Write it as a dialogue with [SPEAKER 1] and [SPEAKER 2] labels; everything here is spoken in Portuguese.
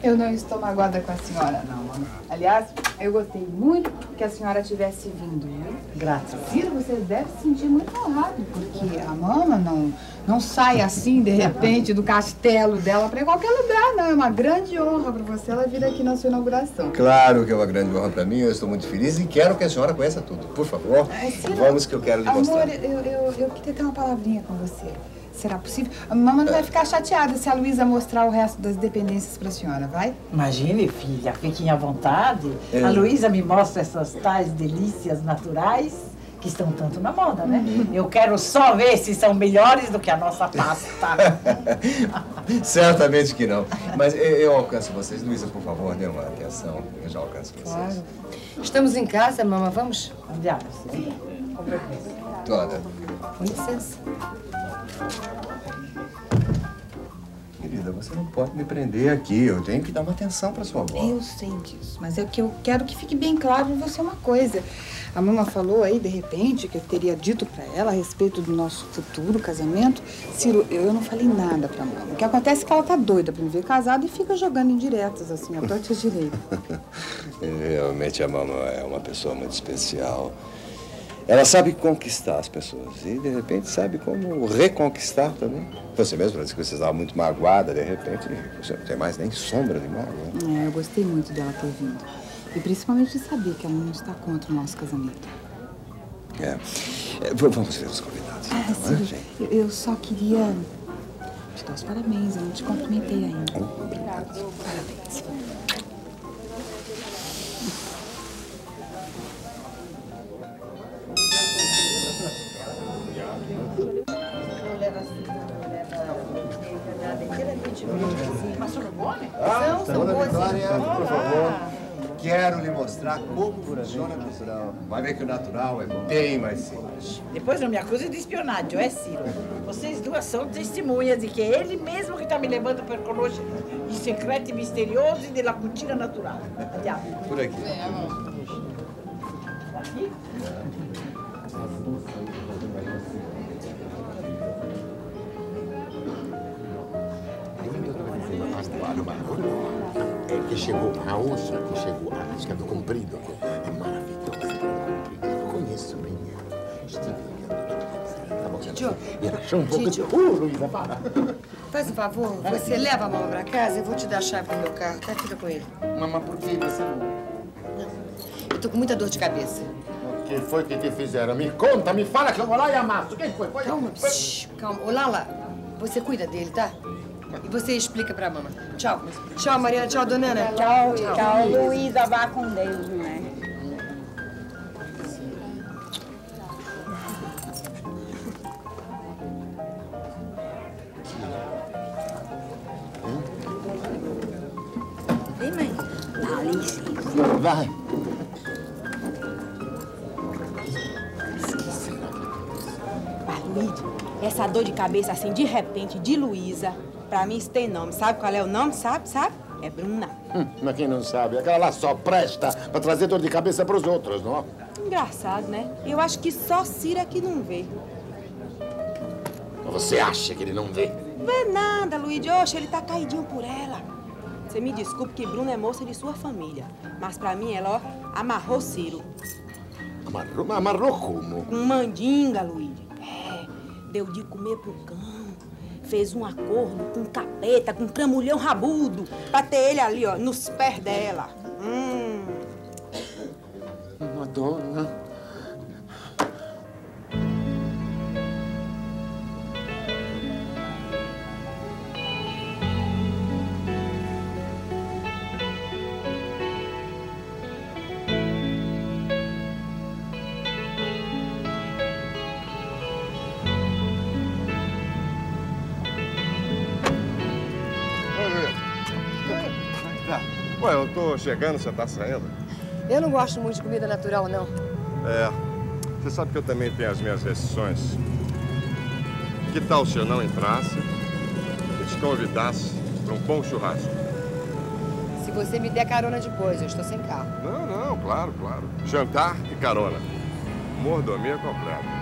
[SPEAKER 1] Eu não estou magoada com a senhora, não, mamãe. Aliás, eu gostei muito que a senhora tivesse vindo.
[SPEAKER 2] Graças.
[SPEAKER 1] Ciro, você deve se sentir muito honrado, porque a mama não sai assim, de repente, do castelo dela para qualquer lugar, não. É uma grande honra para você ela vir aqui na sua inauguração.
[SPEAKER 3] Claro que é uma grande honra para mim, eu estou muito feliz e quero que a senhora conheça tudo. Por favor,
[SPEAKER 1] Ciro,
[SPEAKER 3] vamos que eu quero lhe mostrar.
[SPEAKER 1] Amor, eu queria ter uma palavrinha com você. Será possível? A mamãe não vai ficar chateada se a Luísa mostrar o resto das dependências para a senhora, vai?
[SPEAKER 2] Imagine, filha, fiquem à vontade. A Luísa me mostra essas tais delícias naturais que estão tanto na moda, né? Eu quero só ver se são melhores do que a nossa pasta.
[SPEAKER 3] Certamente que não. Mas eu alcanço vocês. Luísa, por favor, dê uma atenção. Eu já alcanço vocês.
[SPEAKER 4] Claro. Estamos em casa, mamãe. Vamos?
[SPEAKER 2] Andiamo, sì.
[SPEAKER 3] Toda.
[SPEAKER 4] Com licença.
[SPEAKER 3] Querida, você não pode me prender aqui. Eu tenho que dar uma atenção para sua avó.
[SPEAKER 1] Eu sei disso, mas é que eu quero que fique bem claro pra você uma coisa. A mamãe falou aí, de repente, que eu teria dito pra ela a respeito do nosso futuro casamento. Ciro, eu não falei nada pra mamãe. O que acontece é que ela tá doida pra me ver casada e fica jogando indiretas, assim, a torta e direita.
[SPEAKER 3] Realmente a mamãe é uma pessoa muito especial. Ela sabe conquistar as pessoas e, de repente, sabe como reconquistar também. Você mesmo disse que você estava muito magoada, de repente, você não tem mais nem sombra de mágoa.
[SPEAKER 1] Eu gostei muito dela ter vindo. E principalmente de saber que ela não está contra o nosso casamento.
[SPEAKER 3] Vamos ver os convidados.
[SPEAKER 1] Ciro, eu só queria te dar os parabéns. Eu não te cumprimentei ainda.
[SPEAKER 3] Obrigado.
[SPEAKER 1] Parabéns.
[SPEAKER 3] Dona Vitória, por favor, quero lhe mostrar como funciona o natural. Vai ver que o natural é bem mais simples.
[SPEAKER 2] Depois não me acuse de espionagem, Ciro? Vocês duas são testemunhas de que é ele mesmo que está me levando para conosco de secreto e misterioso e de la cucina natural. Andiamo.
[SPEAKER 3] Por aqui.
[SPEAKER 2] Aqui?
[SPEAKER 5] É que chegou a onça, que chegou a escada comprido. É maravilhoso. Eu conheço bem. Estive olhando.
[SPEAKER 4] Tio.
[SPEAKER 5] E achou um pouco de... Luísa, para.
[SPEAKER 4] Faz um favor, você leva a mamãe pra casa, eu vou te dar a chave do meu carro, tá? Fica com ele.
[SPEAKER 5] Mamãe, por que você não...
[SPEAKER 4] Eu tô com muita dor de cabeça.
[SPEAKER 5] O que foi que te fizeram? Me conta, me fala que eu vou lá e amasso. Quem foi?
[SPEAKER 4] Calma, calma. Ô, Lala, você cuida dele, tá? E você explica pra mamãe. Tchau. Tchau, Mariana. Tchau, dona Ana.
[SPEAKER 6] Tchau, tchau. Luísa, vá com Deus, né?
[SPEAKER 4] Vem, mãe.
[SPEAKER 6] Dá licença.
[SPEAKER 5] Vai.
[SPEAKER 6] Luísa, essa dor de cabeça assim, de repente, de Luísa, pra mim isso tem nome. Sabe qual é o nome? Sabe? É Bruna.
[SPEAKER 5] Mas quem não sabe, aquela lá só presta pra trazer dor de cabeça pros outros, não?
[SPEAKER 6] Engraçado, né? Eu acho que só Ciro é que não vê.
[SPEAKER 5] Você acha que ele não vê?
[SPEAKER 6] Vê nada, Luísa. Oxe, ele tá caidinho por ela. Você me desculpe que Bruna é moça de sua família. Mas pra mim, ela, ó, amarrou Ciro.
[SPEAKER 5] Amarrou como?
[SPEAKER 6] Com mandinga, Luísa. Deu de comer pro cão. Fez um acordo com capeta, com cramulhão rabudo, pra ter ele ali, ó, nos pés dela.
[SPEAKER 5] Madonna.
[SPEAKER 7] Ué, eu tô chegando, você tá saindo?
[SPEAKER 4] Eu não gosto muito de comida natural, não.
[SPEAKER 7] Você sabe que eu também tenho as minhas restrições. Que tal se eu não entrasse e te convidasse para um bom churrasco?
[SPEAKER 4] Se você me der carona depois, eu estou sem carro.
[SPEAKER 7] Não, claro. Jantar e carona. Mordomia completa.